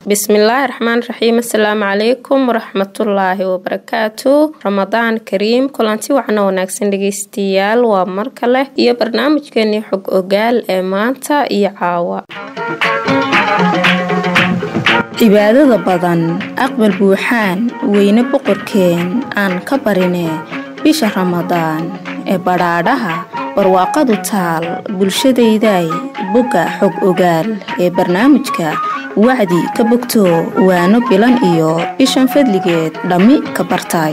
بسم الله الرحمن الرحيم. السلام عليكم ورحمة الله وبركاته. رمضان كريم كلانتي وعنا وناكسن دقيستيال ومركله iyo barnaamijkeeni xog ogaal ee maanta iyo caawa. cibaadada badan aqbal buuxaan weyne boqorkeen aan ka barine bisha Ramadaan ee baraadaha barwaaqadu taal bulshadayday buga xog ogaal ee barnaamijka wacdi ka bogto waano bilan iyo bishan fadligeed dhami ka bartay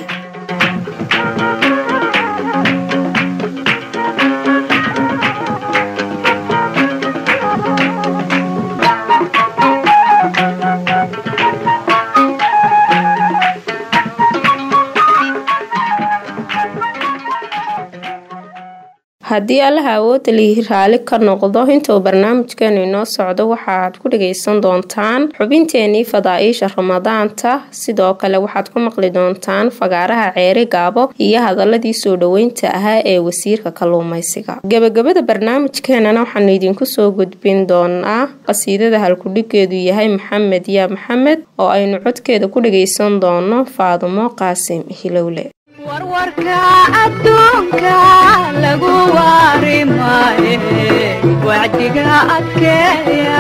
haddii allaha awoodda lihi raali ka noqdo intuu barnaamijkeenu inoo socdo waxaad ku dhagaysan doontaan xubinteenii fadaa'iisha ramadaanta sidoo kale waxaad ku maqli doontaan fagaaraha ceeri gaabo iyo hadaladii soo dhaweynta ahaa ee wasiirka kalluumaysiga. gabagabada barnaamijkeenana waxaanu idinku soo gudbin doonaa qasiidada halkudhigeedu yahay maxamed yaa maxamed oo aynu codkeeda ku dhagaysan doono Faadumo Qaasim Hilowle. warwarka adduunka lagu waarimaye wacdiga adkeeya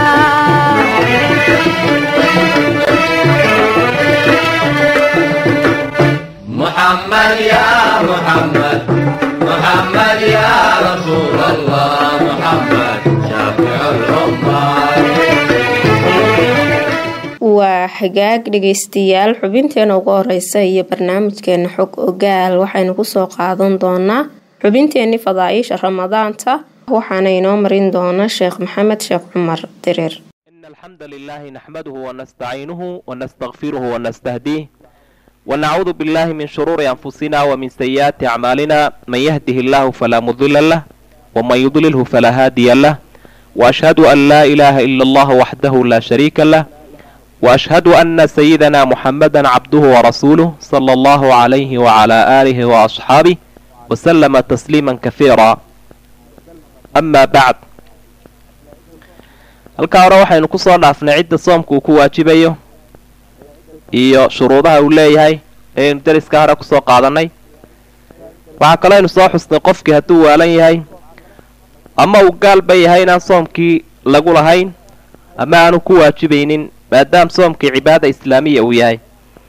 محمد يا محمد محمد يا رسول الله محمد شافع الأمة waa xagaag dhageystayaal xubinteena ugu horeysa iyo barnaamijkeena xog ogaal waxaynu ku soo qaadan doonaa xubinteeni fadaa'iisha ramadaanta waxaana inoo marin doona Sheekh Maxamed Sheekh Cumar Dirir. إن الحمد لله نحمده ونستعينه ونستغفره ونستهديه ونعوذ بالله من شرور أنفسنا ومن سيئات أعمالنا من يهده الله فلا مضل له ومن يضلله فلا هادي له وأشهد أن لا إله إلا الله وحده لا شريك له وأشهد أن سيدنا محمدا عبده ورسوله صلى الله عليه وعلى آله وأصحابه وسلم تسليما كثيرا. أما بعد halka hore waxaynu ku soo dhaafnay cidda soomku ku waajibayo iyo shuruudaha uu leeyahay ee dariska hore ku soo qaadanay. waxa kale aynu soo xusnay qofkii hadduu waalan yahay ama uu gaalba yahay inaan soomkii lagu lahayn ama aanu ku waajibaynin maadaama soomkii cibaada islaamiya uu yahay.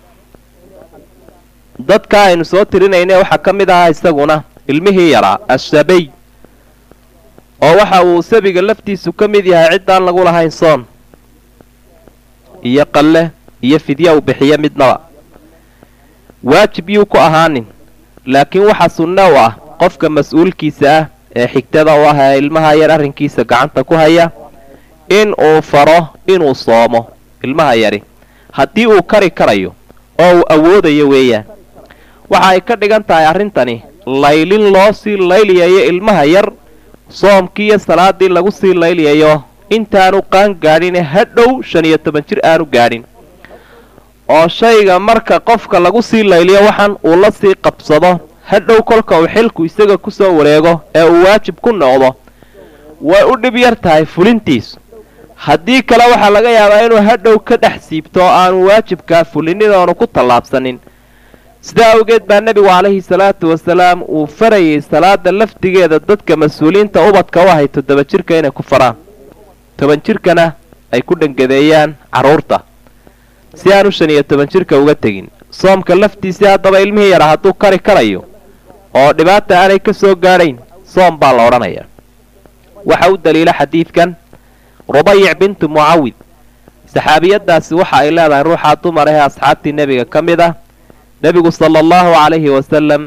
dadka aynu soo tirinayna waxaa ka mid ahaa isaguna ilmihii yaraa ashabay oo waxa uu sabiga laftiisu ka mid yahay ciddaan lagu lahayn soon iyo qalle iyo fidya uu bixiyo midnaba waajib yuu ku ahaanin laakiin waxa sunno u ah qofka mas-uulkiisa ah ee xigtada u ah ee ilmaha yar arrinkiisa gacanta ku haya in uu faro inuu soomo ilmaha yari haddii uu kari karayo oo uu awoodayo weeyaan. waxa ay ka dhigan tahay arrintani laylin loo sii layliyayo ilmaha yar soomkii iyo salaadii lagu sii layliyayo intaanu qaan gaadhin hadhow 15 jir aanu gaadhin oo shayga marka qofka lagu sii layliyo waxan uu la sii qabsado hadhow kolka uu xilku isaga ku soo wareego ee uu waajib ku noqdo way u dhib yar tahay fulintiisu. haddii kale waxaa laga yaabaa inuu hadhow ka dhex siibto oo aanu waajibkaa fulinidoonu ku tallaabsanin. sidaa awgeed baa nebigu calayhi salaatu wasalaam uu farayay salaada laftigeeda dadka mas-uuliyiinta ubadka u ahay 7 jirka inay ku faraan 10 jirkana ay ku dhangadeeyaan carruurta si aanu 15 jirka uga tegin. soomka laftiisii haddaba ilmihii yara hadduu kari karayo oo dhibaata aanay ka soo gaadhayn soom baa la odhanaya. waxa u daliila xadiidkan rubayc bintu mucawid saxaabiyadaasi waxa ay leedahay ruuxa dumar ah asxaabtii nebiga ka mid ah. nebigu sala allahu calayhi wasalam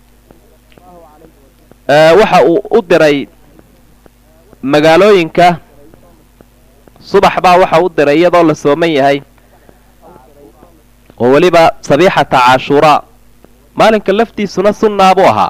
waxa uu u diray magaalooyinka subax baa waxa u diray iyadoo la sooman yahay oo weliba sabiixata cashuuraa maalinka laftiisuna sunnaa buu ahaa.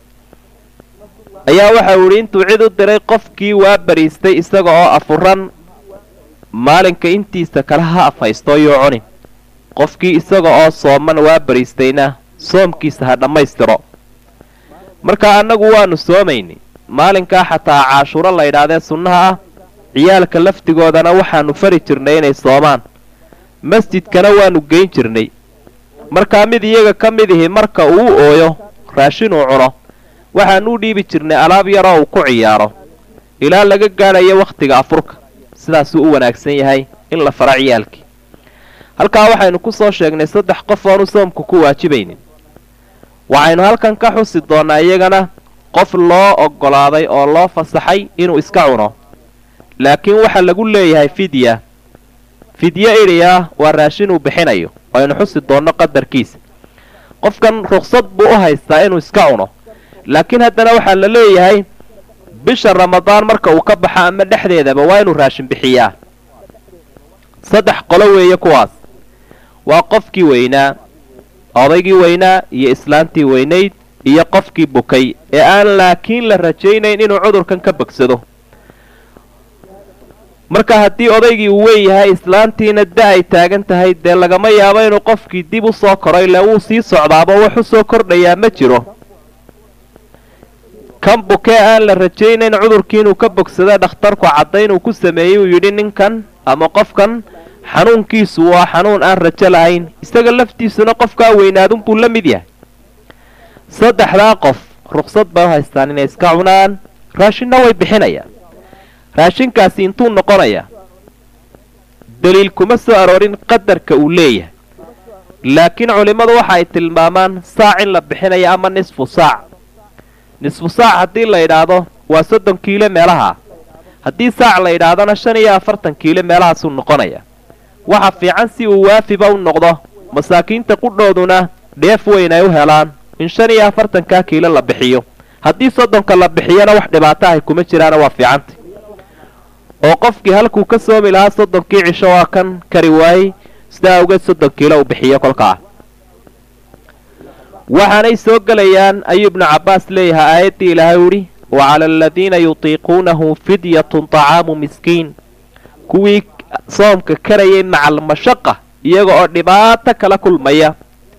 ayaa waxa uu yidhi intuu cid u diray qofkii waa bariistay isaga oo afuran maalinka intiisa kale ha afhaysto yuu cunin qofkii isaga oo sooman waa bariistayna soomkiisa ha dhammaystiro. marka annagu waanu soomaynay maalinkaa xataa caashuro la yidhaahdee sunnaha ah ciyaalka laftigoodana waxaanu fari jirnay inay soomaan masjidkana waanu geyn jirnay markaa mid iyaga ka mid ihi marka uu ooyo raashin uu cuno waxaanuu dhiibi jirnay alaab yaroo uu ku ciyaaro ilaa laga gaadhayo wakhtiga afurka sidaasuu u wanaagsan yahay in la fara ciyaalkii halkaa waxaynu ku soo sheegnay 3 qof oonu soomku ku waajibaynin waxaynu halkan ka xusi doonnaa iyagana qof loo oggolaaday oo loo fasaxay inuu iska cuno laakiin waxa lagu leeyahay fidya idhiya waa raashin uu bixinayo aynu xusi doonno qadarkiisa qofkan ruqsad buu u haystaa inuu iska cuno laakiin haddana waxaa la leeyahay bisha ramadaan marka uu ka baxa ama dhexdeedaba waa inuu raashin bixiyaa 3 qolo weeye kuwaas waa qofkii weynaa odaygii weynaa iyo islaantii weynayd iyo qofkii bukay ee aan laakiin la rajaynayn inuu cudurkan ka bogsado marka haddii odaygii uu weyn yahay islaantiina da ay taagan tahay dee lagama yaabo inuu qofkii dib u soo koro ilaa wuu sii socdaaba wax u soo kordhayaa ma jiro kan bukee aan la rajaynayn cudurkii inuu ka bogsada dhakhtarku caddayn uu ku sameeyey uu yidhi ninkan ama qofkan xanuunkiisu waa xanuun aan rajo lahayn isaga laftiisuna qofkaa weynaadunbuu la mid yahay 3 qof ruqsad bay u haystaan inay iska cunaan raashinna way bixinayaan raashinkaasi intuu noqonayaa daliil kuma soo aroorin qadarka uu leeyahay laakiin culimmadu waxa ay tilmaamaan saac in la bixinayo ama nisfu saac haddii la idhaahdo waa 30 kiilo meelaha haddii saac la idhaahdana 45 kiilo meelahaasuu noqonaya waxa fiican si uu waafiba u noqdo masaakiinta qudhooduna dheef weyn ay u helaan in 45 kiilo la bixiyo haddii 30 la bixiyana wax dhibaato ah kuma jiraan waa fiicanta oo qofkii halkuu ka soomi lahaa 30 cisho waa kan kari waayey sidaa awgeed 30 kiilo u bixiyo kolkaa waxaanay soo gelayaan ayuu ibnu cabbaas leeyahay aayaddii ilaahay udhi wacala aladiina yutiiquunahu fidyatun طacaamu miskiin kuwii soomka karayay macal mashaqa iyaga oo dhibaato kala kulmaya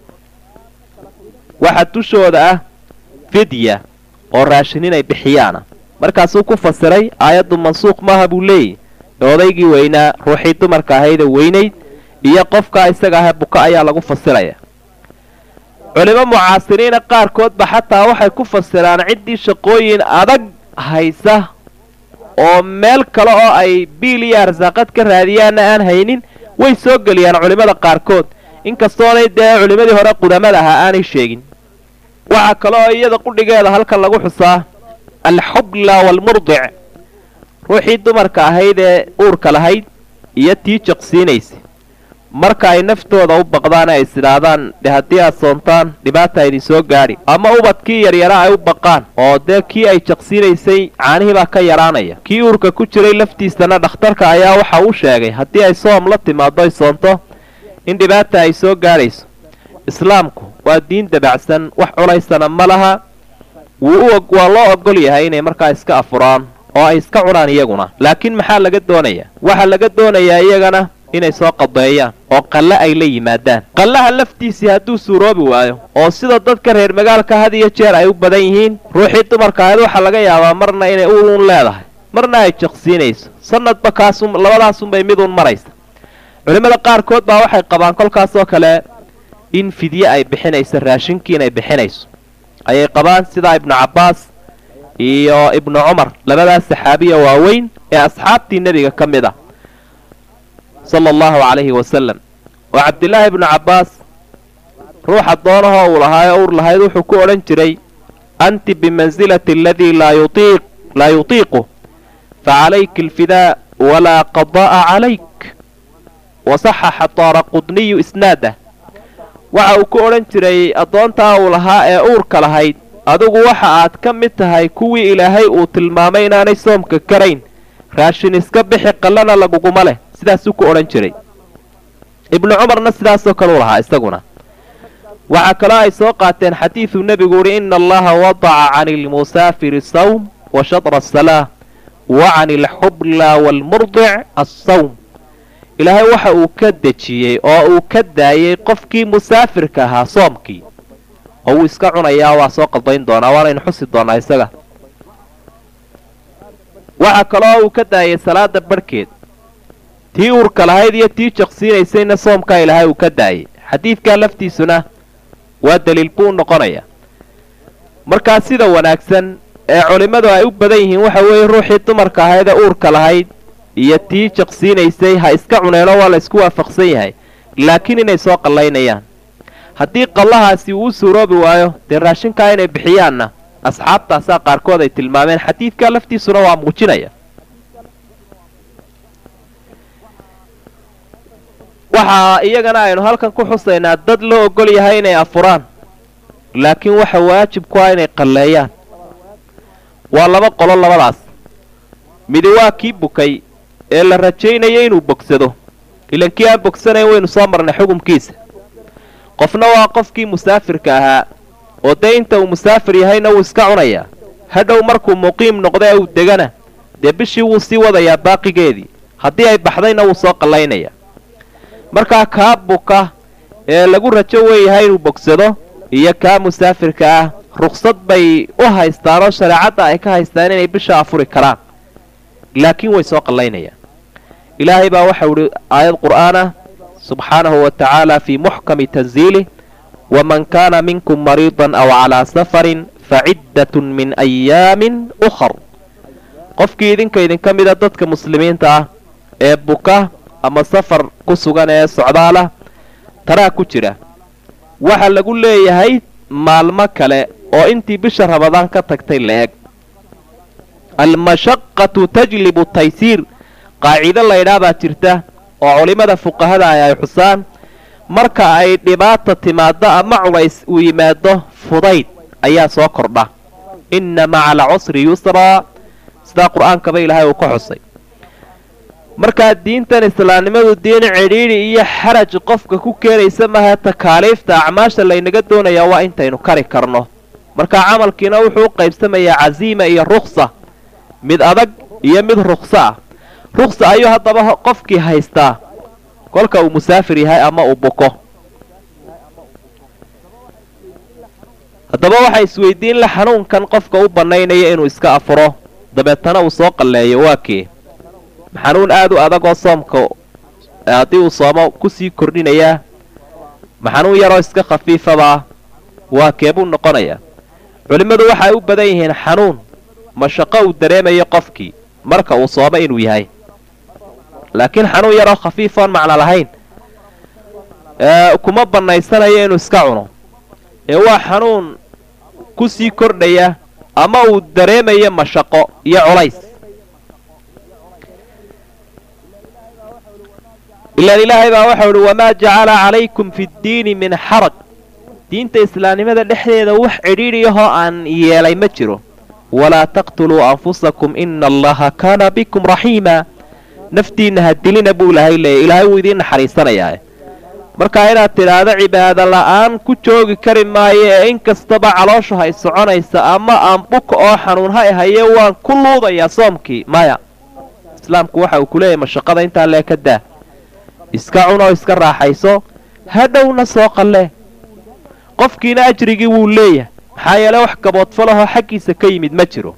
waxa dushooda ah fidya oo raashin inay bixiyaana markaasuu ku fasiray aayaddu mansuuq maaha buu leeyahy odaygii weynaa ruuxii dumarka ahayda weynayd iyo qofkaa isaga aha buka ayaa lagu fasiraya culimo mucaasiriina qaarkoodba xataa waxay ku fasiraan ciddii shaqooyin adag haysa oo meel kale oo ay biil iyo arsaaqad ka raadiyaanna aan haynin way soo geliyaan culimmada qaarkood inkastoonay dee culimmadii hore qudamada ahaa aanay sheegin waxaa kale oo iyada qudhigeeda halkan lagu xusaa alxubla waalmurdic ruuxii dumarka ahayd ee uurka lahayd iyo tii jaqsiinaysa marka ay naftooda u baqdaan ay isidhaahdaan dee haddii aad soontaan dhibaata idin soo gaadhi ama ubadkii yaryara ay u baqaan oo dee kii ay jaqsiinaysay caanihii baa ka yaraanaya kii uurka ku jiray laftiisana dhakhtarka ayaa waxa uu sheegay haddii ay soom la timaado ay soonto in dhibaata ay soo gaadhayso islaamku waa diin dabacsan wax culaysana ma laha waa loo ogol yahay inay markaa iska afuraan oo ay iska cunaan iyaguna laakiin maxaa laga doonayaa waxaa laga doonayaa iyagana inay soo qadeeyaan oo qalle ay la yimaadaan qallaha laftiisii hadduu suuroobi waayo oo sida dadka reer magaalka had iyo jeer ay u badan yihiin ruuxii dumarka ahayd waxaa laga yaabaa marna inay uun leedahay marna ay jaqsiinayso sanadba labadaasunbay miduun maraysa culimmada qaarkood baa waxay qabaan kolkaasoo kale in fidye ay bixinayso raashinkii inay bixinayso ayay qabaan sidaa ibnu cabbaas iyo ibnu cumar labadaas saxaabiya waaweyn ee asxaabtii nebiga ka mid ah sala allahu calayhi wasalam oo cabdillaahi ibnu cabbaas ruuxa doonahoo uu lahaayo uur lahayd wuxuu ku odhan jiray anti bimansilati aladii laa yutiiqu facalayka alfidaa walaa qadaa'a calayk wasaxaxa taaraqudniyu isnaadah waxa uu ku odhan jiray addoontaa uu lahaa ee uurka lahayd adigu waxa aad ka mid tahay kuwii ilaahay uu tilmaamay inaanay soomka karayn raashin iska bixi qallana laguguma leh sidaasuu ku odhan jiray ibnu cumarna sidaasoo kale u lahaa isaguna waxaa kaloo ay soo qaateen xadiiduu nebigu uhi ina allaha wadaca cani ilmusaafiri sawm wa shadra asalaa wa cani alxubla waalmurdic assawm ilaahay waxa uu ka dejiyey oo uu ka daayey qofkii musaafirka ahaa soomkii oo wuu iska cunayaa waa soo qadayn doonaa waanaynu xusi doonaa isaga waxaa kaloo uu ka daayey salaada barhkeed tii uurka lahayd iyo tii jaqsiinaysayna soomkaa ilaahay uu ka daayay xadiidkaa laftiisuna waa daliil buu noqonaya. markaa sida wanaagsan ee culimmadu ay u badan yihiin waxa weeye ruuxii dumarka ahayd ee uurka lahayd iyo tii jaqsiinaysay ha iska cuneeno waa la isku waafaqsan yahay, laakiin inay soo qallaynayaan. haddii qallahaasi uu u suuroobi waayo dee raashinkaa inay bixiyaanna asxaabtaasaa qaarkood ay tilmaameen, xadiidkaa laftiisuna waa muujinaya. waxaa iyagana aynu halkan ku xusaynaa dad loo ogol yahay inay afuraan, laakiin waxa waajib ku ah inay qalleeyaan. waa laba qolo labadaas. midi waa kii bukay ee la rajaynaya inuu bogsado, ilan kii aan bogsanayn waynu soo marnay xukumkiisa. qofna waa qofkii musaafirka ahaa oo dee inta uu musaafir yahayna wuu iska cunayaa, hadhow markuu muqiim noqda ee uu degana dee bishii wuu sii wadayaa baaqigeedii, haddii ay baxdayna wuu soo qallaynayaa. markaa kaa buka ee lagu rajo weeyahay inuu bogsado iyo kaa musaafirka ah ruksad bay u haystaanoo shareecadda ay ka haystaan inay bisha afuri karaan, laakiin way soo qallaynayaan. ilaahay baa waxau idhi aayad qur'aanah subxaanahu wa tacaala fii muxkami tanziilih waman kaana minkum mariidan aw calaa safarin faciddatun min ayaamin ukhar. qofkii idinka mida dadka muslimiinta ah ee buka ama safar ku sugan ee socdaalah taraa ku jira, waxa lagu leeyahay maalmo kale oo intii bisha ramadaan ka tagtay la-eg. almashaqatu tajlibu taysiir qaacido laydhaa baa jirta oo culimmada fuqahada ay xusaan. marka ay dhibaata timaaddo ama culays uu yimaado fudayd ayaa soo kordha. inna maca alcusri yusraa, sidaa qur-aankaba ilaahay uu ka xusay. markaa diintan islaamnimadu diin cidhiidhi iyo xaraj qofka ku keenaysa maaha. takaaliifta acmaasha laynaga doonayaa waa intaynu kari karno. markaa camalkiina wuxuu u qaybsamayaa casiima iyo ruksa, mid adag iyo mid rukso ah. ruksa ayuu haddaba qofkii haystaa kolka uu musaafir yahay ama uu buko. haddaba waxaa isweydiin la xanuunkan qofka u bannaynaya inuu iska afuro dabeetana uu soo qalleeyo waa kee? xanuun aad u adag oo soomka haddii uu soomo ku sii kordhinayaa? ma xanuun yaroo iska khafiifabaa? waa keebuu noqonayaa? culimmadu waxay u badan yihiin xanuun mashaqo uu dareemayo qofkii marka uu soomo inuu yahay, laakiin xanuun yaroo khafiifoon macno lahayn kuma bannaysanayo inuu iska cuno, ee waa xanuun ku sii kordhaya ama uu dareemayo mashaqo iyo culays. ilaan ilaahay baa waxau idhi wamaa jacala calaykum fi ddiini min xaraj. diinta islaamnimada dhexdeeda wax cidhiidhiyahoo aan yeelay ma jiro. walaa taqtuluu anfusakum ina allaha kaana bikum raxiima. naftiinna ha dilina buu ilaahay leeyay, ilaahay wuu idiin naxariisanayaa. markaa inaad tidhaahdo cibaado la'aan ku joogi kari maayo ee in kastaba calooshu hay soconaysa ama aan buka oo xanuun ha haye waan ku luudayaa soomkii, maya. islaamku waxa uu ku leeyahay mashaqada intaa lee ka daa, iska cunoo iska raaxayso, hadhowna soo qallee. qofkiina ajrigii wuu leeyahay, maxaa yeele wax gaboodfalahoo xaggiisa ka yimid ma jiro.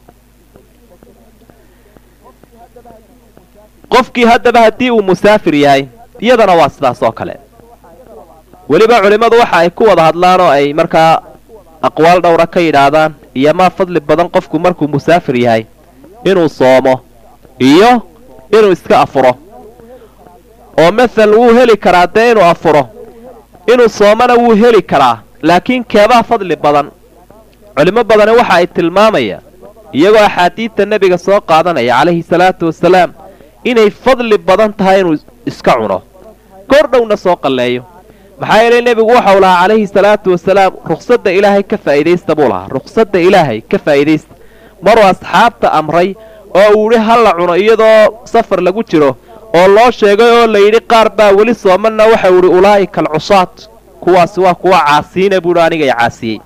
qofkii haddaba haddii uu musaafir yahay iyadana waa sidaas oo kale. weliba culimmadu waxa ay ku wada hadlaan oo ay markaa aqwaal dhowra ka yidhaahdaan iyo maa fadli badan qofku markuu musaafir yahay inuu soomo iyo inuu iska afuro. oo mathal wuu heli karaa dee inuu afuro, inuu soomana wuu heli karaa, laakiin keebaa fadli badan? culimo badani waxa ay tilmaamayaan iyagoo axaadiidta nebiga soo qaadanaya calayhi salaatu wasalaam inay fadli badan tahay inuu iska cuno kordhowna soo qalleeyo. maxaa yeelay nebigu waxau lahaa calayhi salaatu wasalaam ruqsadda ilaahay ka faa'iidaysta buu lahaa, ruqsadda ilaahay ka faa'iidaysta. maruu asxaabta amray oo uu idhi ha la cuno iyadoo safar lagu jiro oo loo sheegay oo layidhi qaar baa weli soomanna waxau idhi ulaa'ika alcusaad, kuwaasi waa kuwa caasiina buuhi anigay caasiyey.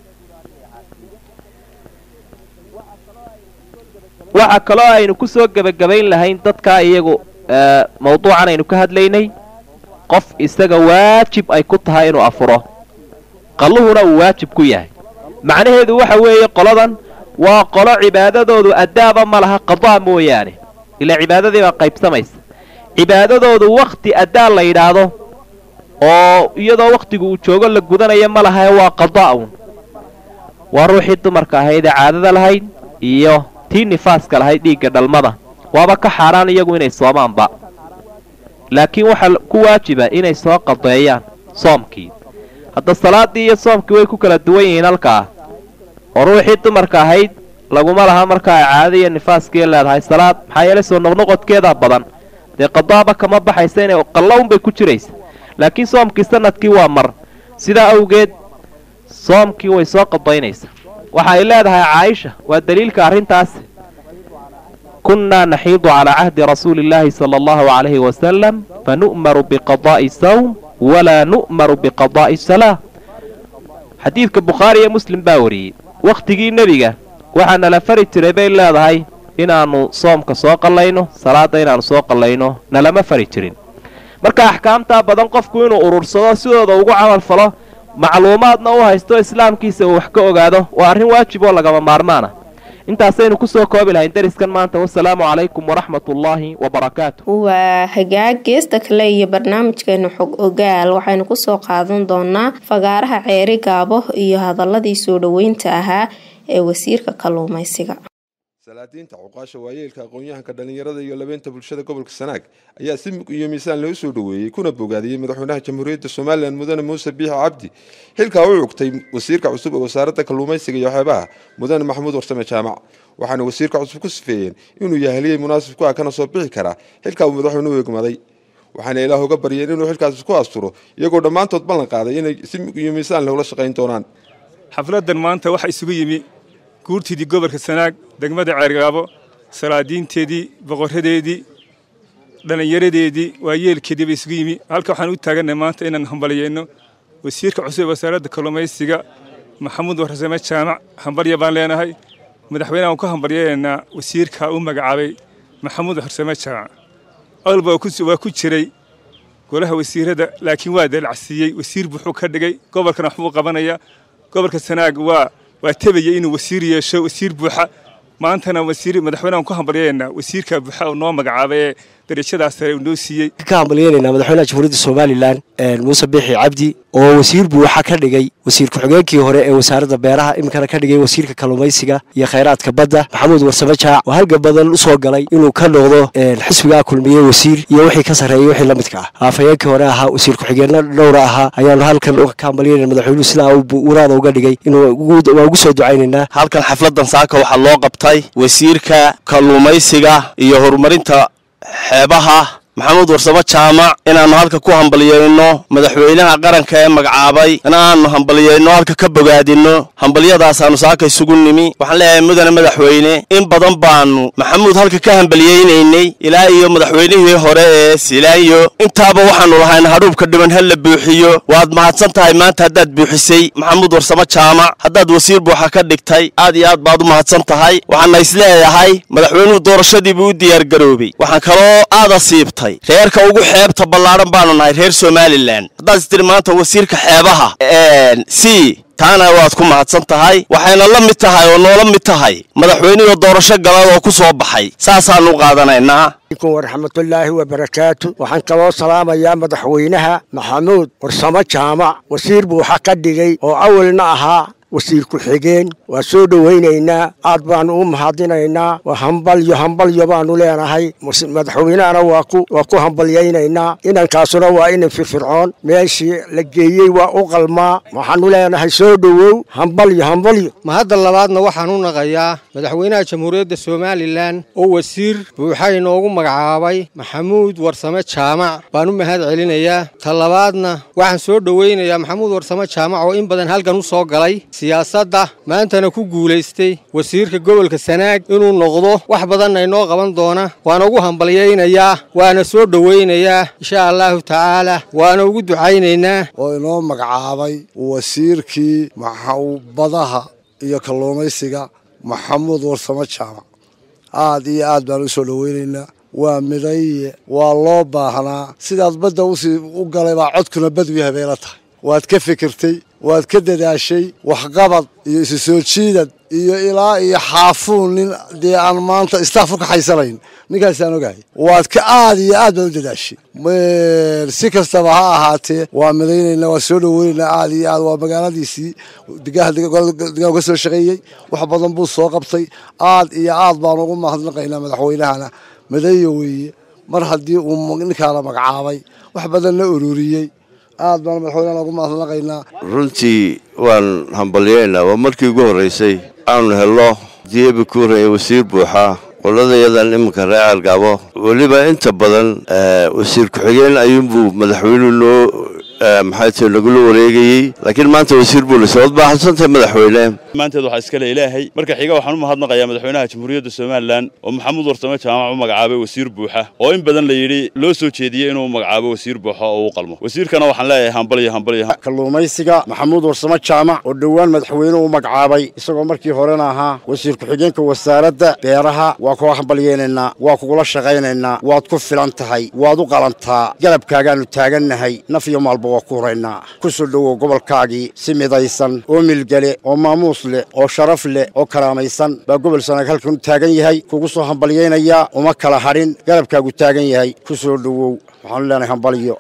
waxa kaloo aynu ku soo gebagabayn lahayn dadkaa iyagu mawduucan aynu ka hadlaynay, qof isaga waajib ay ku tahay inuu afuro, qalluhuna uu waajib ku yahay. macnaheedu waxa weeye qoladan waa qolo cibaadadoodu addaaba ma laha qadaa mooyaane, ilaa cibaadadii baa qaybsamaysa. cibaadadoodu wakhti addaa la yidhaahdo oo iyadoo wakhtigu uu joogo la gudanaya ma lahae waa qadaa'un waa ruuxii dumarka ahayd ee caadada lahayd iyo tii nifaaska lahayd dhiigga dhalmada waaba ka xaaraan iyagu inay soomaanba laakiin waxaa ku waajiba inay soo qadeeyaan soomkii hadda salaaddii iyo soomkii way ku kala duwan yihiin halkaa oo ruuxii dumarka ahayd laguma laha markaa caadada iyo nifaaskii leedahay salaad maxaa yeelay soo noqnoqodkeedaa badan dee qadaaba kama baxaysa inay qallawnbay ku jiraysa laakiin soomkii sanadkii waa mar sidaa awgeed soomkii way soo qadaynaysa waxa ay leedahay caaisha waa daliilka arrintaas كنا نحيض على عهد رسول الله صلى الله عليه وسلم فنؤمر بقضاء الصوم ولا نؤمر بقضاء الصلاة حديث البخاري مسلم باوري وقت جي النبي وحنا لفرت ربي الله هاي إن أنو صوم كسوق اللينو صلاة إن أنو سوق اللينو نلما فرترين مركا أحكام تا بدن قف كوينو أرور صلاة سوى ذو عمل فلا معلومات نوها يستو إسلام كيسه وحكو قاده وأرهن واجب ولا قام مارمانا intaasaynu ku soo koobi lahayn dariskan maanta wassalaamu calaykum waraxmatullaahi wabarakaatu waa hagaag geesta kale iyo barnaamijkeenu xog ogaal waxaynu kusoo qaadan doonaa fagaaraha ceeri gaabo iyo hadaladii soo dhaweynta ahaa ee wasiirka kalluumaysiga salaadiinta cuqaasha waayeelka aqoon-yahanka dhalinyarada iyo labeenta bulshada gobolka Sanaag ayaa si iyo miisaan loo soo dhaweeyay kuna bogaadiyay madaxweynaha jamhuuriyadda Soomaaliland mudane Muuse Biixi Cabdi xilka uu cugtay wasiirka cusub ee wasaaradda kalluumaysiga iyo xeebaha mudane Maxamuud Warsame Jaamac waxaana wasiirka cusub ku sifeeyeen inuu yahay munaasib ku ah kana soo bixi kara xilka uu madaxweynuhu eegmaday waxaana Ilaahay uga baryeen inuu xilkaas ku asturo iyagoo dhammaantood ballan qaaday inay si iyo miisaan loola shaqeyn doonaan xafladan maanta waxa isugu yimi guurtidii gobolka Sanaag degmada Ceergaabo salaadiinteedii boqoradeedii dhalinyaradeedii waayeelkeedii bay isugu yimi halka waxaan u taaganay maanta inaan hambalyeeno wasiirka cusub ee wasaaradda kalluumaysiga Maxamuud Warsame Jaamac hambalyo baan leenahay madaxweynaha uu ka hambalyeena wasiirka uu magacaabay Maxamuud Warsame Jaamac alba waa ku jiray golaha wasiirada laakiin waa dalacsiiyay wasiir buuxuu ka dhigay gobolkana wuxuu qabanaya gobolka Sanaag waa tabayay inuu wasiir yeesho wasiir buuxa maantana wasiir madaxweynaha ku hambalyeena wasiirka buuxa oo noo magacaabay darajadaas sare uu noo siiyay ka hambalyeena madaxweynaha jamhuuriyadda Soomaaliland Muuse Biixi Cabdi oo wasiir buuxa ka dhigay wasiir ku-xigeenkii hore ee wasaaradda beeraha imkana ka dhigay wasiirka kalluumaysiga iyo kheyraadka badda Maxamuud Warsame Jaamac oo halka badan u soo galay inuu ka noqdo xisbiga kulmiye wasiir iyo wixii ka sareeyay wixii la midka ah afayeenkii hore ahaa wasiir ku-xigeenna dhowr ahaa ayaan halkan ka hambalyeena madaxweynuhu sidaa uu waraad uga dhigay inuu ugu soo ducaynaynaa halkan xafladan saaka waxa loo qabtay wasiirka kalluumaysiga iyo horumarinta xeebaha Maxamuud Warsame Jaamac inaanu halka ku hambalyeeno madaxweynaha qaranka ee magacaabay inaanu hambalyeeno halka ka bogaadino hambalyadaas aanu saaka isugu nimi waxaan leeyahay mudane madaxweyne in badan baanu Maxamuud halka ka hambalyeeynay ilaa iyo madaxweynihii hore ee Silaayo intaaba waxaanu lahayn hadhuubka dhiban hal la buuxiyo waad mahadsan tahay maanta hadaad buuxisay Maxamuud Warsame Jaamac hadaad wasiir buuxa ka dhigtay aad iyo aad baad u mahadsan tahay waxaan isleeyahay madaxweynuhu doorashadii buu diyaar garoobay waxaan kaloo aad asiibtay reerka ugu xeebta ballaaran baanu nahay reer Soomaaliland hadaad istir maanta wasiirka xeebaha taana waad ku mahadsan tahay waxayna la mid tahay oo noola mid tahay madaxweynuhu doorasho galay oo ku soo baxay saasaanu qaadanaynaa waraxmatullaahi wabarakaatu waxaan kaloo salaamayaa madaxweynaha Maxamuud Warsame Jaamac wasiir buuxa ka dhigay oo awalna ahaa wasiir ku-xigeen waa soo dhaweynaynaa aad baan u mahadinaynaa waa hambalyo baanu leenahay madaxweynahana waa ku hambalyaynaynaa inankaasuna waa inan firfircoon meeshii la geeyey waa u qalmaa waxaanu leenahay soo dhawow hambalyo mahadda labaadna waxaan u naqayaa madaxweynaha jamhuuriyadda Soomaaliland oo wasiir buuxa inoogu magacaabay Maxamuud Warsame Jaamac baan u mahad celinayaa talabaadna waxaan soo dhaweynayaa Maxamuud Warsame Jaamac oo in badan halkan u soo galay siyaasadda maantana ku guuleystay wasiirka gobolka Sanaag inuu noqdo wax badan ay noo qaban doona waana ugu hambalyaynayaa waana soo dhaweynayaa insha Allah taala waana ugu ducaynaynaa oo inoo magacaabay wasiirkii maxaabadaha iyo kalluumaysiga Maxamuud Warsame Jaamac aad iyo aad baan u soo dhaweynaynaa waa miday waa loo baahnaa sidaas badda u galay baa codkuna badwi habeela tahay waad ka fikirtay waad ka dadaashay waxqabad iyo isu soo jiidad iyo ilaa iyo xaafuun nin dee aan maanta istaaf u kaxaysanayn ninkaasaan ogahay waad ka aad iyo aad baad u dadaashay si kastaba ha ahaatee waa midaynaynaa waa soo dhaweynaynaa aad iyo aad waa magaaladiisii degaan ka soo shaqeeyey wax badan buu soo qabtay aad iyo aad baan ugu mahadnaqaynaa madaxweynahana midayo weeye mar haddii uu ninkaa la magacaabay wax badan la ururiyey aad baan madaxweynaha ugu mahadnaqaynaa runtii waan hambalyeynaa waa markii ugu horreysay aanu helno jeebi kuure ee wasiir buuxa qoladayadan iminka reer Ceelgaabo weliba inta badan wasiir ku-xigeen ayuunbuu madaxweynuhu noo maxay tahay lagula wareegayay laakiin maanta wasiir buu la soo baaxsantay madaxweyne maanta waxa iska leeyahay marka xiga waxaan u mahadnaqayaa madaxweynaha jamhuuriyadda Soomaaliland oo Maxamuud Warsame Jaamac u magacaabay wasiir buuxa oo in badan la yiri loo soo jeediyay inuu magacaabo wasiir buuxa oo uu qalmo wasiirkana waxaan leeyahay hambalyo kalluumaysiga Maxamuud Warsame Jaamac oo dhawaan madaxweynuhu u magacaabay isagoo markii horena ahaa wasiir ku-xigeenka wasaaradda beeraha waa ku hambalyeynaa waa kugula shaqaynaynaa waad ku filan tahay waad u qalantaa galabkaagaanu taagannahay naf iyo maalba waa ku horeynaa ku soo dhawow gobolkaagii si midaysan oo milgale oo maamuus leh oo sharaf leh oo karaamaysan baa gobol Sanaag halkan u taagan yahay kugu soo hambalyeynaya uma kala harin galabkaagu taagan yahay ku soo dhawow waxaan leenahay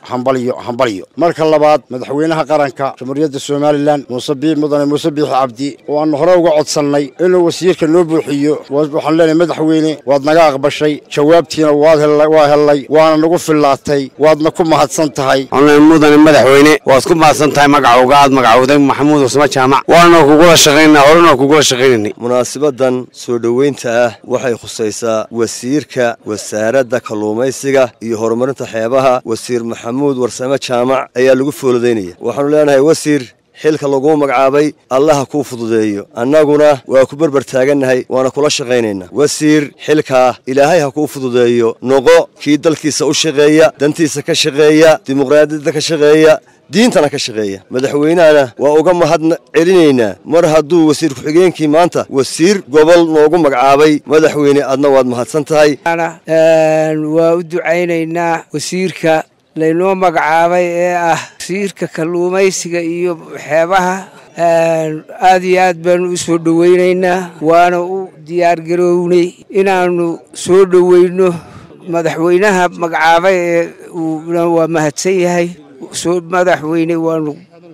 hambalyo marka labaad madaxweynaha qaranka jamhuuriyadda Soomaaliland Muuse Biixi Cabdi oo aan hore uga codsannay inuu wasiirka noo buuxiyo waxaan leenahay madaxweyne waad naga aqbashay jawaabtiina waa helay waana nagu fillaatay waadna ku mahadsan tahay mudane madaxweyne waad ku mahadsan tahay magacowga aad magacowday Maxamuud Warsame Jaamac waana kugula shaqaynaa horena kugula shaqaynay munaasabadan soo dhaweynta ah waxay khusaysaa wasiirka wasaaradda kalluumaysiga iyo horumarinta xeebaha wasiir Maxamuud Warsame Jaamac ayaa lagu fooladeynaya waxaanu leenahay wasiir xilka lagu magacaabay Allah ku fududeeyo annaguna waa ku barbar taaganahay waana kula shaqaynaynaa wasiir xilka Ilaahay ha ku fududeeyo noqo kii dalkiisa u shaqeeya dantiisa ka shaqeeya dimuqraadiyadda ka shaqeeya diintana ka shaqeeya madaxweynahana waa uga mahad celinaynaa mar hadduu wasiir ku-xigeenkii maanta wasiir gobol noogu magacaabay madaxweyne adna waad mahadsan tahay waa u ducaynaynaa wasiirka laynoo magacaabay ee ah wasiirka kalluumaysiga iyo xeebaha aad iyo aad baanu u soo dhaweynaynaa waana u diyaargarownay inaanu soo dhaweyno madaxweynaha magacaabay ee waa mahadsan yahay madaxweyne waanu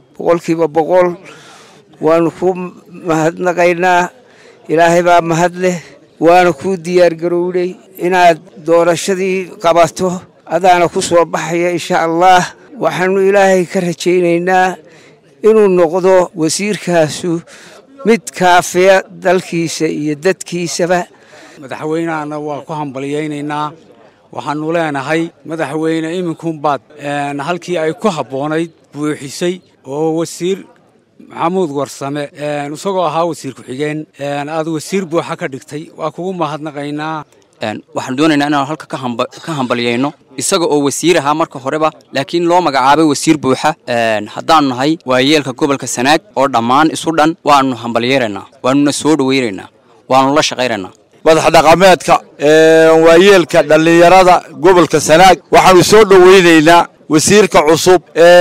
100% waanu ku mahadnaqaynaa ilaahay baa mahad leh waana ku diyaargarownay inaad doorashadii qabato adaana ku soo baxaya insha Allah waxaanu ilaahay ka rajaynaynaa inuu noqdo wasiirkaasu mid kaafiya dalkiisa iyo dadkiisaba madaxweynahana waa ku hambalyeynaa waxaanu leenahay madaxweyne iminkun baad halkii ay ku habboonayd buuxisay oo wasiir Maxamuud Warsame isagoo ahaa wasiir ku-xigeen aad wasiir buuxa ka dhigtay waa kugu mahadnaqaynaa waxaan doonaynaa inaan halka ka hambalyeeyno isaga oo wasiir ahaa marka horeba laakiin loo magacaabay wasiir buuxa haddaan nahay waayeelka gobolka Sanaag oo dhammaan isu dhan waanu hambalyeeynaa waanuna soo dhaweynaynaa waanu la shaqaynaynaa madax dhaqameedka waayeelka dhalinyarada gobolka Sanaag waxaanu soo dhaweynaynaa wasiirka cusub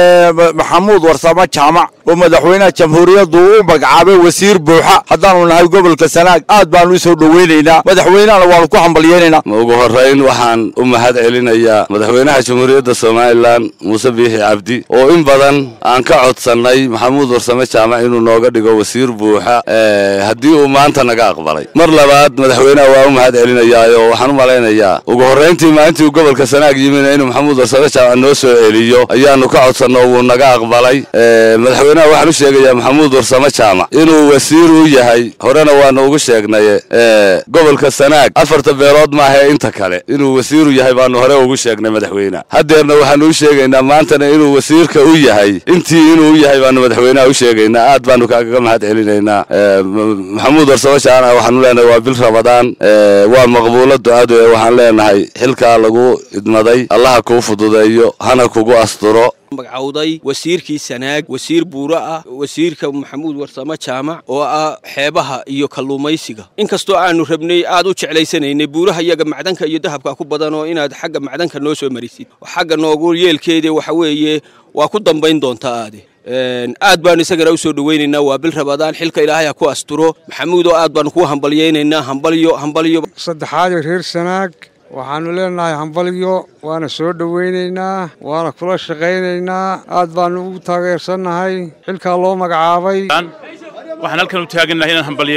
Maxamuud Warsame Jaamac oo madaxweynaha jamhuuriyadda uu magacaabay wasiir buuxa haddaanu nahay gobolka Sanaag aad baanu soo dhaweynaynaa madaxweynahana waanu ku hambalyeeynaa ugu horeyn waxaan u mahad celinayaa madaxweynaha jamhuuriyadda Soomaaliland Muuse Biixi Cabdi oo in badan aan ka codsannay Maxamuud Warsame Jaamac inuu nooga dhigo wasiir buuxa haddii uu maanta naga aqbalay mar labaad madaxweynaha waa u mahad celinayaa oo waxaan u maleynayaa ugu horeyntii maalintii gobolka Sanaag yimina inuu Maxamuud Warsame Jaamac noo soo eliyo ayaanu ka codsanay oo naga aqbalay madaxweynaha waxaan u sheegayaa Maxamuud Warsame Jaamac inuu wasiir u yahay horena waan ugu sheegnay gobolka Sanaag afarta beelood ma aha inta kale inuu wasiir u yahay baan hore ugu sheegnay madaxweynaha hadeerna waxaan u sheegaynaa maantana inuu wasiirka u yahay intii inuu yahay baan madaxweynaha u sheegaynaa aad baanu kaaga mahad celinaynaa Maxamuud Warsame Jaamac waxaan leenahay waa bil Ramadaan waa maqbuulad ducad waxaan leenahay xilka lagu idmaday Allah ku fududeeyo hana kugu asturo magacawday wasiirkii Sanaag wasiir buura ah wasiirka Maxamuud Warsame Jaamac oo ah xeebaha iyo kalluumaysiga inkastoo aanu rabnay aad u jeclaysanay buuraha iyaga macdanka iyo dahabka ku badan oo inaad xagga macdanka noo soo marisid xagga noogu yeelkeeda waxa weeye waa ku dambayn doontaa aade aad baan isagana u soo dhaweynaynaa waa bil rabadaan xilka ilaahay ha ku asturo maxamuud oo aad baan ku hambaliyeynaynaa hambalyo saddexaad reer Sanaag waxaanu leenahay hambalyo waana soo dhaweynaynaa waana kula shaqeynaynaa aad baan ugu taageersanahay xilka loo magacaabay waxaan halkan u taaganahay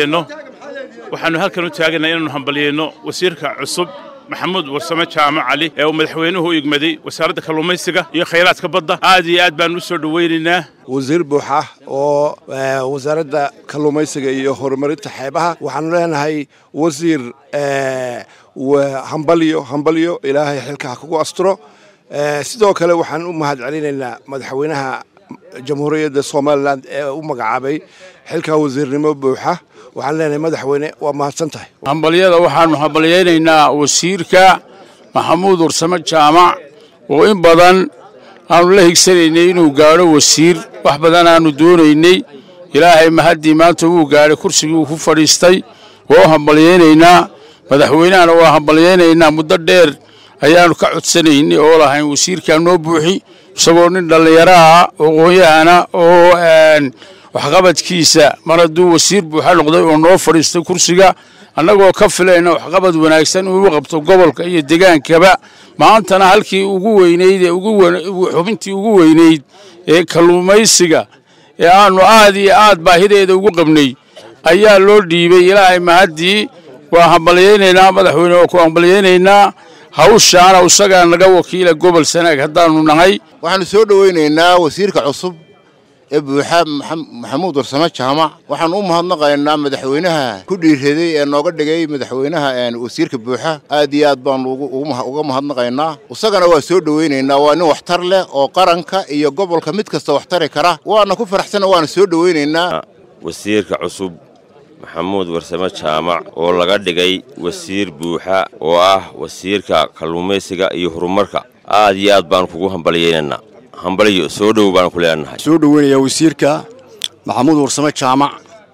inaan hambalyeeno wasiirka cusub maxamuud warsame jaamac cali ee madaxweynuhu u igmaday wasaaradda kalluumaysiga iyo khayraadka badda aad iyo aad baan u soo dhaweynaynaa wasiir buuxa oo wasaaradda kalluumaysiga iyo horumarinta xeebaha waxaanu leenahay wasiir hambalyo ilaahay xilka ha kugu asturo sidoo kale waxaan u mahad celinaynaa madaxweynaha jamhuuriyadda Soomaaliland ee u magacaabay xilka wasiirnimo buuxa waxaan leenahay madaxweyne waa mahadsan tahay hambalyada waxaanu hambalyeynaynaa wasiirka maxamuud warsame jaamac oo in badan aanu la higsanaynay inuu gaadho wasiir wax badan aanu doonaynay ilaahay mahadii maanta uu gaadhay kursigii uu ku fadhiistay oo hambalyeynaynaa madaxweynahana waa hambalyeynaynaa muddo dheer ayaanu ka codsanaynay oo lahayn wasiirka noo buuxi isagoo nin dhalinyaro ah oo aqoon-yahana oo waxqabadkiisa mar hadduu wasiir buuxa noqday oo noo fadhiistay kursiga annagoo ka filayna waxqabad wanaagsan uu qabto gobolka iyo degaankaba maantana halkii ugu weynayd xubintii ugu weynayd ee kalluumaysiga ee aanu aad iyo aad baahideeda ugu qabnay ayaa loo dhiibay ilaahay mahadii waa hambalyeynaynaa madaxweyne oo ku hambalyeynaynaa hawshaana isagaa naga wakiila gobol Sanaag haddaanu nahay waxaanu soo dhaweynaynaa wasiirka cusub ee buuxa maxamuud warsame jaamac waxaan u mahadnaqaynaa madaxweynaha ku dhiiraday ee nooga dhigay madaxweynaha wasiirka buuxa aad iyo aad baan uga mahadnaqaynaa isagana waa soo dhaweynaynaa waa nin waxtar leh oo qaranka iyo gobolka mid kasta waxtari kara waana ku faraxsana waana soo dhaweynaynaa wasiirka cusub maxamuud warsame jaamac oo laga dhigay wasiir buuxa oo ah wasiirka kalluumaysiga iyo horumarka aad iyo aad baan kugu hambalyeynaa hambalyo soo dhow baan ku leenahay soo dhaweynaya wasiirka maxamuud warsame jaamac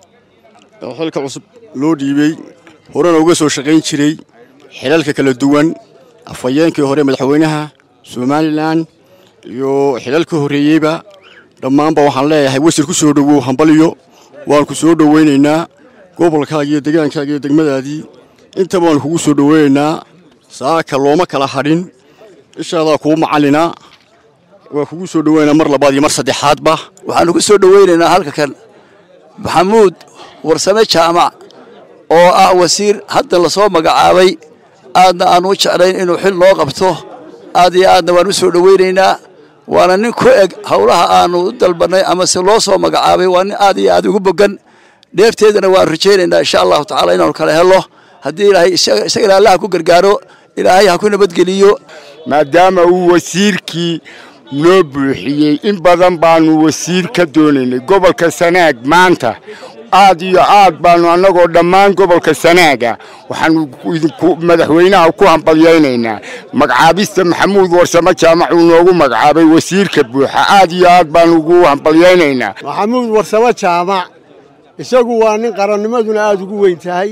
oo xilka cusub loo dhiibay horena uga soo shaqayn jiray xilalka kala duwan afhayeenkii hore madaxweynaha Soomaaliland iyo xilalka horeeyayba dhammaanba waxaan leeyahay wasiir ku soo dhawow hambalyo waan ku soo dhaweynaynaa gobolkaaga iyo degaankaaga iyo degmadaadii inta baan kugu soo dhaweynaynaa saaka looma kala hadhin inshaalla kuu macalina waa kugu soo dhaweynaa mar labaad iyo mar saddexaadba waxaanu ku soo dhaweynaynaa halka kan maxamuud warsame jaamac oo ah wasiir hadda la soo magacaabay aadna aan u jeclayn inuu xil loo qabto aad iyo aadna waan u soo dhaweynaynaa waana nin ku eg howlaha aanu u dalbanay ama se loo soo magacaabay waa nin aad iyo aad ugu bogan dheefteedana waan rajaynaynaa insha allahu tacaala inaanu kala helo haddii ilaahay isaga allaha ku gargaaro ilaahay ha ku nabadgeliyo maadaama uu wasiirkii noo buuxiyey in badan baanu wasiir ka doonaynay gobolka Sanaag maanta aad iyo aad baanu annagoo dhammaan gobolka Sanaaga waxaanu madaxweynaha ku hambalyeynaynaa magacaabista maxamuud warsame jaamac uu noogu magacaabay wasiirka buuxa aad iyo aad baanu ugu hambalyeynaynaa maxamuud warsame jaamac isagu waa nin qarannimaduna aad ugu weyn tahay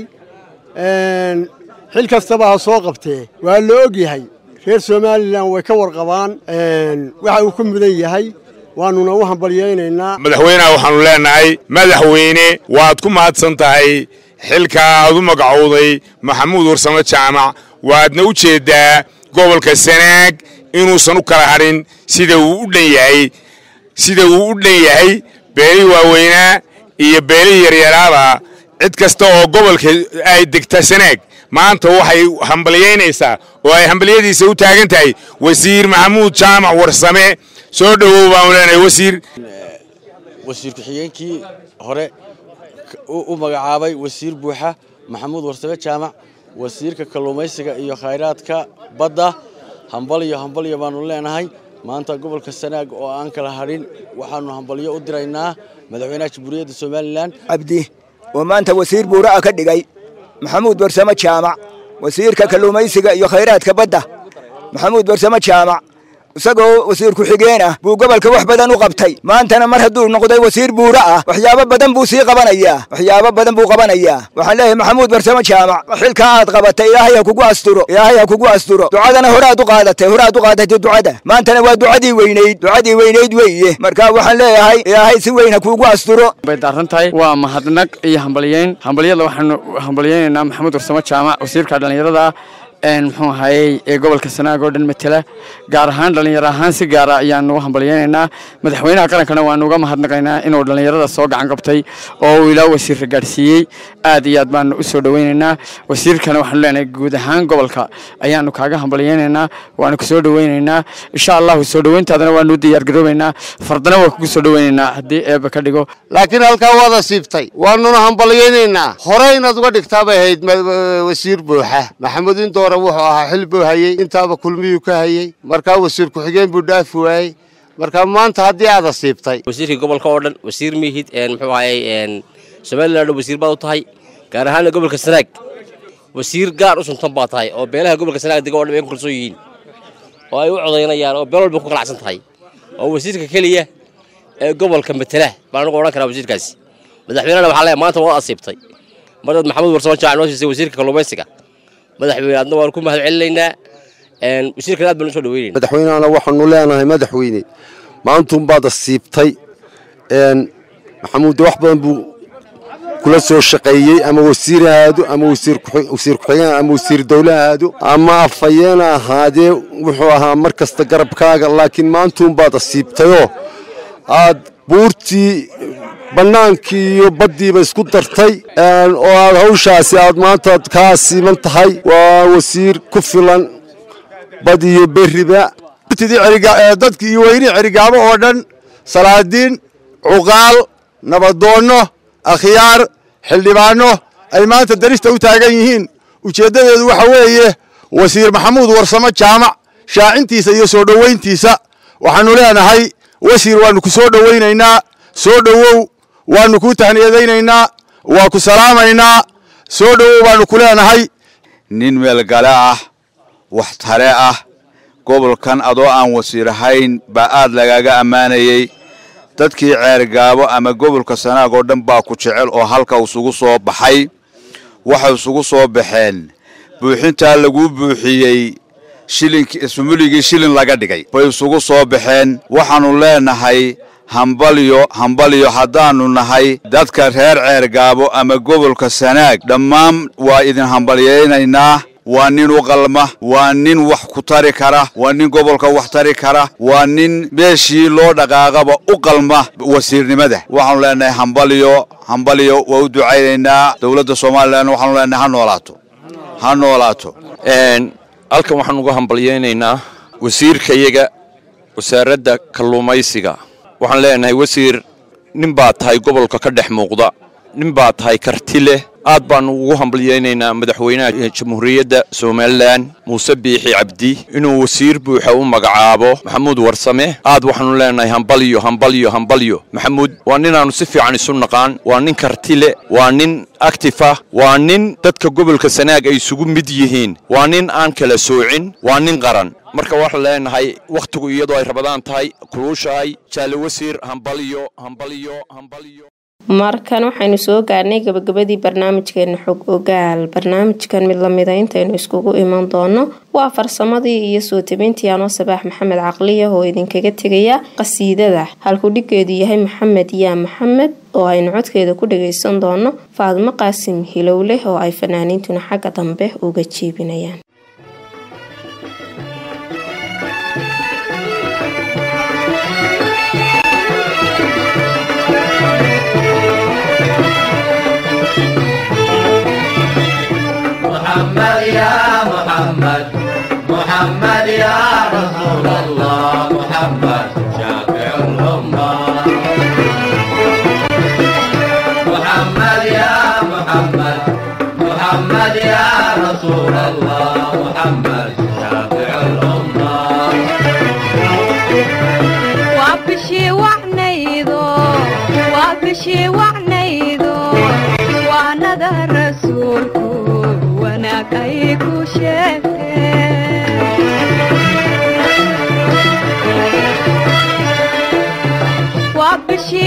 xil kastaba ha soo qabtee waa la og yahay reer Soomaaliland way ka warqabaan waxa uu ku mudan yahay waanuna u hambalyeynaynaa madaxweynaha waxaanu leenahay madaxweyne waad ku mahadsan tahay xilka aad u magacowday maxamuud warsame jaamac waadna u jeedaa gobolka Sanaag inuusan u kala hadhin sida uu u dhan yahay beeri waaweynaa iyo beeri yaryaraaba cid kasta oo gobolka ay degta Sanaag maanta waxay hambalyeynaysaa oo ay hambalyadiisa u taagan tahay wasiir maxamuud jaamac warsame soo dhawow baan leenahay wasiir ku-xigeenkii hore u magacaabay wasiir buuxa maxamuud warsame jaamac wasiirka kalluumaysiga iyo khayraadka badda hambalyo baanu leenahay maanta gobolka Sanaag oo aan kala hadhin waxaanu hambalyo u diraynaa madaxweynaha jamhuuriyadda Soomaaliland abdi oo maanta wasiir buuraa ka dhigay maxamuud warsame jaamac wasiirka kalluumaysiga iyo khayraadka badda maxamuud warsame jaamac isagoo wasiir ku-xigeen ah buu gobolka wax badan u qabtay maantana mar hadduu noqday wasiir buura ah waxyaabo badan buu sii qabanayaa waxaan leeyahay maxamuud warsamo jaamac xilka aad qabatay ilaahay ha kugu asturo ducadana horaad u qaadatay ducada maantana waa ducadii weynayd weeye marka waxaan leeyahay ilaahay si weyn ha kugu asturo bay daarantahay waa mahadnaq iyo hambaliyada waxaanu hambaliyeynaynaa maxamuud warsamo jaamac wasiirka dhalinyarada muxuu ahaayey ee gobolka Sanaag oo dhan matala gaar ahaan dhalinyaro ahaan si gaar ah ayaan ugu hambaliyeynaynaa madaxweynaha qarankana waan uga mahadnaqaynaa inuu dhalinyarada soo gacan qabtay oo uu ilaa wasiir gaarsiiyey aad iyo aad baan u soo dhaweynaynaa wasiirkana waxaan leenahay guud ahaan gobolka ayaanu kaaga hambaliyeynaynaa waanu ku soo dhaweynaynaa insha Allah soo dhaweyntaadana waanu diyaar garoobaynaa fardana waa ku soo dhaweynaynaa hadii eeba ka dhigo laakiin halka wada siibtay waanu hambaliyeynaynaa hore inaad uga dhigtaabay hayd wasiir buuxa maxamuud inta wuxuu ahaa xil buu hayay intaaba kulmiyuu ka hayay markaa wasiir ku-xigeen buu dhaafi waayey marka maanta haddii aad asiibtay wasiirka gobolka oo dhan wasiir miihid muxuu ahaayey Soomaaliland wasiir baad u tahay gaar ahaan gobolka Sanaag wasiir gaar u suntan baad tahay oo beelaha gobolka Sanaag degan oo dhan ay ku kalsoon yihiin oo ay u codeynayaan oo beel walba ku qalacsan tahay oo wasiirka kaliya ee gobolka matala baan ugu oran karaa wasiirkaasi madaxweynaha waxa la maanta waa asiibtay marad maxamuud warsamo jaamac noo siisay wasiirka kalluumaysiga madaxweynaha waan ku mahad celinaynaa wasiirka aad baan soo dhaweynaa madaxweynaha waxaanu leenahay madaxweyne maantum baad asiibtay maxamuud wax badan buu kula soo shaqeeyay ama wasiiraadu ama wasiir ku-xigeen ama wasiir dawlahaadu ama afayeen ahaadee wuxuu ahaa mar kasta garabkaaga laakiin maantum baad asiibtayoo aad buurtii bannaankii iyo baddiiba isku dartay oo aad hawshaasi aad maanta kaa siiman tahay waa wasiir ku filan bad iyo berriba dadkii iyo weyne cerigaabo oo dhan salaadiin cuqaal nabadoonno akhyaar xildhibaano ay maanta darista u taagan yihiin ujeeddadeedu waxa weeye wasiir maxamuud warsamo jaamac shaacintiisa iyo soo dhoweyntiisa waxaanu leenahay wasiir waanu ku soo dhoweynaynaa soo dhowow waanu ku tahniyadaynaynaa waa ku salaamaynaa soo dhowow baanu ku leenahay nin meelgale ah wax tare ah gobolkan adoo aan wasiir ahayn baa aad lagaaga ammaanayey dadkii ceergaabo ama gobolka Sanaag oo dhan baa ku jecel oo halka isugu soo baxay waxa isugu soo baxeen buuxinta lagu buuxiyey shilinkii shilin laga dhigay bay isugu soo baxeen waxaanu leenahay hambalyo haddaanu nahay dadka reer ceergaabo ama gobolka Sanaag dhammaan waa idin hambalyeynaynaa waa nin u qalma waa nin wax ku tari kara waa nin gobolka wax tari kara waa nin meeshii loo dhaqaaqaba u qalma wasiirnimada waxaanu leenahay hambalyo waa u ducaynaynaa dawladda Soomaaliland waxaanu leenahay ha noolaato halkan waxaan uga hambalyeynaynaa wasiirka iyaga wasaaradda kalluumaysiga waxaan leenahay wasiir nin baa tahay gobolka ka dhex muuqda nin baa tahay karti leh aad baan ugu hambalyeynaynaa madaxweynaha jamhuuriyadda Soomaaliland Muuse Biixi Cabdi inuu wasiir buuxa u magacaabo maxamuud warsame aad waxaanu leenahay hambalyo maxamuud waa nin aanu si fiican isu naqaan waa nin karti leh waa nin active waa nin dadka gobolka Sanaag ay isugu mid yihiin waa nin aan kala soocin waa nin qaran marka waxaan leenahay waqtigu iyadoo ay rabadaan tahay kuluushahay jaale wasiir hambalyo markan waxaynu soo gaarnay gabagabadii barnaamijkeena xog ogaal barnaamijkan mid lamida intaynu iskugu iman doono waa farsamadii iyo soo tabintii anoo Sabaax Maxamed Caqliya oo idinkaga tegaya qasiidada halku dhigeedu yahay Maxamed yaa Maxamed oo aynu codkeeda ku dhageysan doono Faadimo Qaasim Hilowle oo ay fanaaniintuna xagga dambe uga jeebinayaan محمد يا رسول الله محمد شافع الأمة محمد يا محمد يا رسول الله محمد شافع الأمة وابشي وعنيدو وانا ذا الرسول وانا كيكو شاف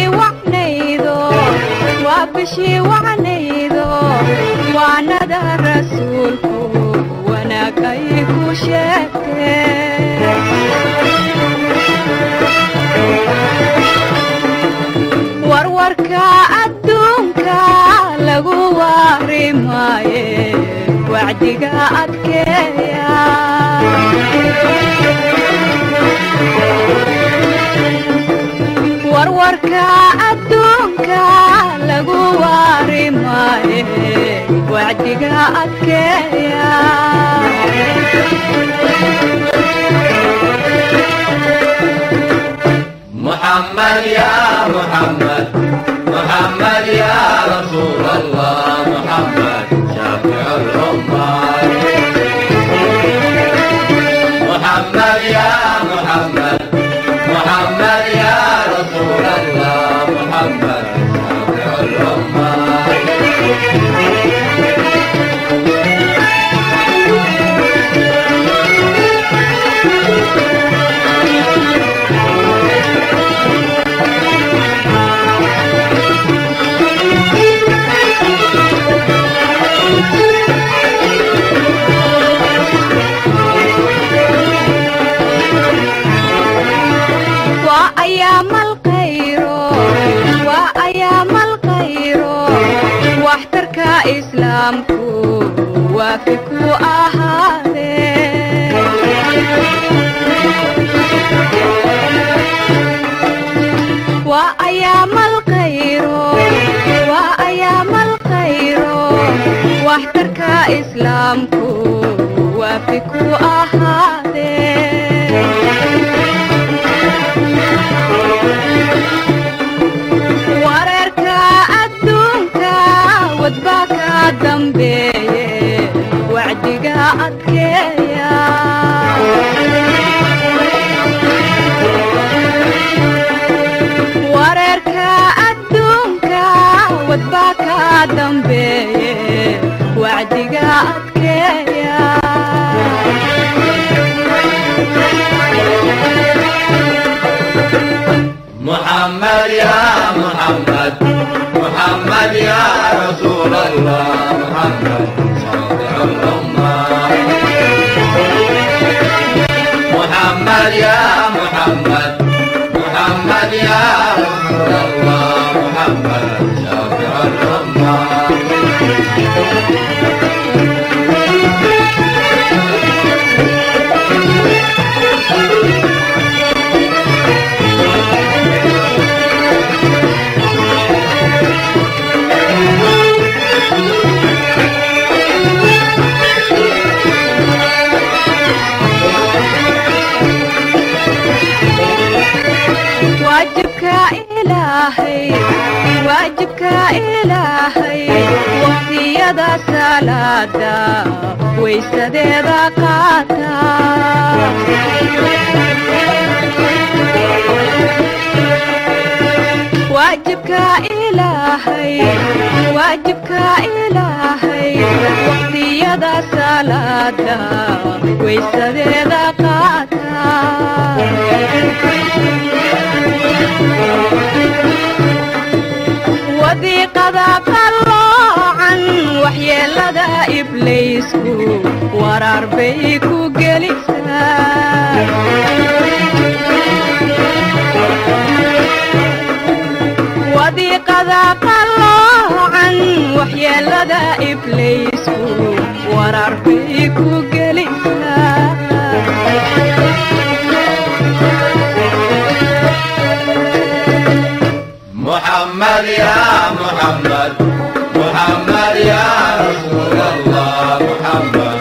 وعنيدو وانا ده رسولكو وانا كيكو شاكي warwarka adduunka lagu warimaaye wacdiga adkeeya warwarka adduunka lagu warimaaye wacdiga adkeeya محمد يا محمد محمد يا رسول الله محمد شافع الأمة محمد يا محمد محمد يا رسول الله محمد شافع الأمة إسلامكو وافكو أهالي وأيام الخير وأيام الخير واحترك إسلامكو وافكو أهالي wadbaka dambeeye wacdiga adkeeya wareerka adduunka wadbaka dambeeye wacdiga adkeeya محمد يا محمد محمد يا رسول الله محمد شافع الأمة محمد يا محمد محمد يا رسول الله محمد شافع الأمة واجبك إلهي وقتيدا سلادا ويستديدا قاتا واجبك إلهي واجبك إلهي وقتيدا سلادا ويستديدا قاتا وثيقذا قلوعا وحيالذا إبليسكو ورار بيكو قليسا وثيقذا قلوعا وحيالذا إبليسكو ورار بيكو قليسا محمد يا محمد محمد يا رسول الله محمد